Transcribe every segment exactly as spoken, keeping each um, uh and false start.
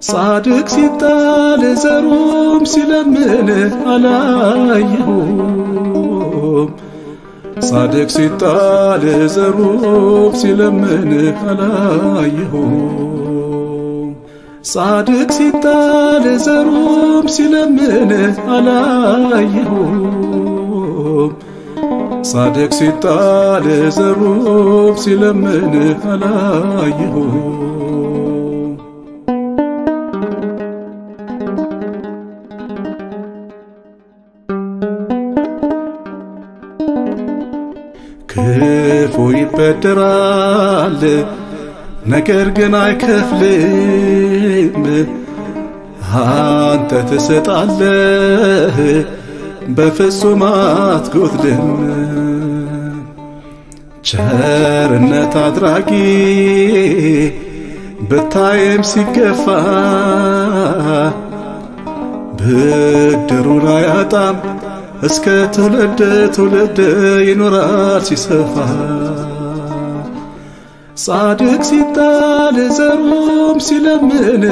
ጻድቅ ሲጣል ዘሩም ሲለምን አላየሁም ጻድቅ ሲጣል ዘሩም ሲለምን አላየሁም ጻድቅ ሲጣል ዘሩም ሲለምን አላየሁም ጻድቅ ሲጣል ዘሩም ሲለምን አላየሁም ክፉ ይበደራል ነገር ግን አይከፍልም አንተ ትሰጣለህ በፍጹም አትጎድልም ቸርነት አድራጊ ብታይም ሲገፋ ብድሩን አያጣም እስከ ትውልድ ትውልድ ይኖራል ሲሰፋ ጻድቅ ሲጣል ዘሩም ሲለምን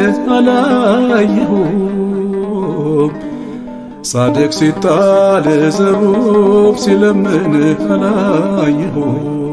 አላየሁም ጻድቅ ሲጣል ዘሩም ሲለምን አላየሁም